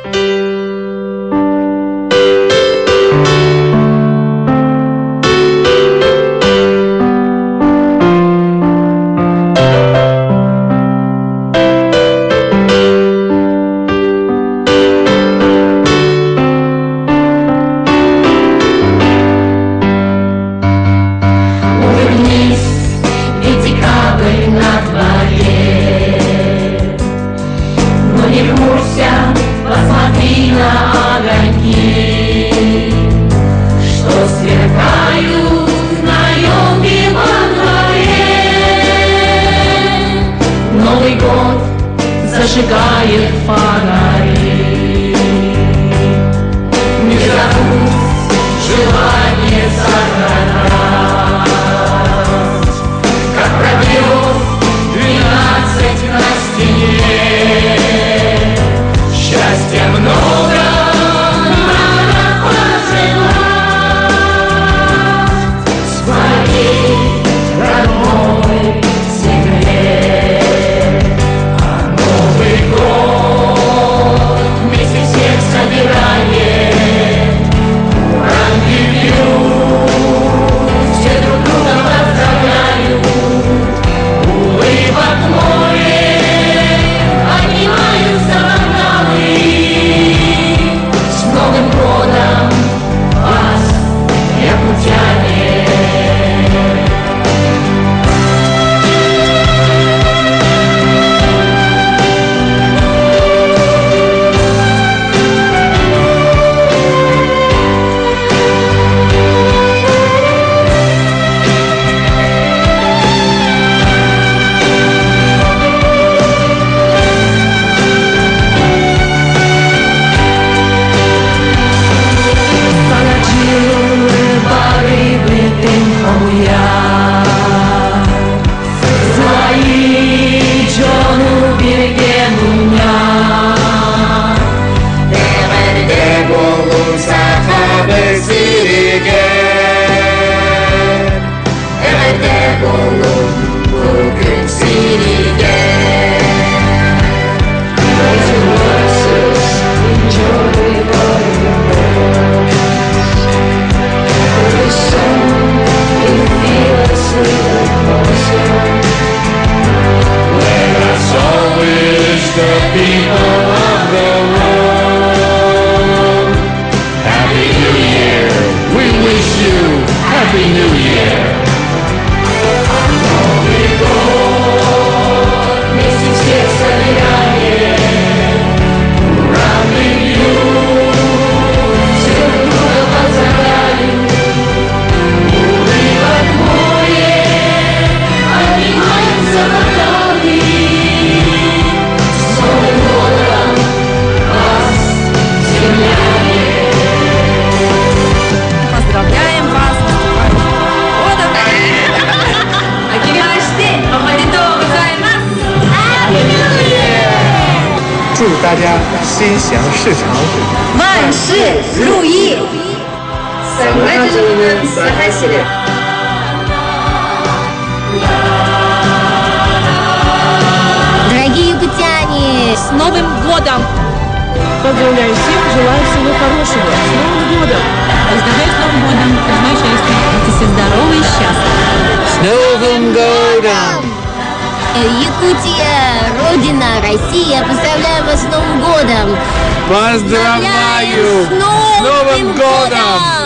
Посмотри на огоньки, что сверкают на елке во дворе. Новый год зажигает фонари. Не забудь желание загадать, как пробьет 12 на стене. Счастья много надо пожелать своей родной земле. А Новый год вместе всех собирает. Ура-ревью, все друг друга поздравляют. Улыбок море, обнимаются бокалы. С Новым годом вас, якутяне! 祝大家心想事成， 万事如意。Дорогие якутяне, с Новым годом! Поздравляю всех, желаю всего хорошего. С Новым годом! Поздравляю с Новым годом! Желаю счастья! Будьте все здоровы и счастливы! С Новым годом! Якутия, Родина, Россия, поздравляю вас с Новым годом! Поздравляю! С Новым годом!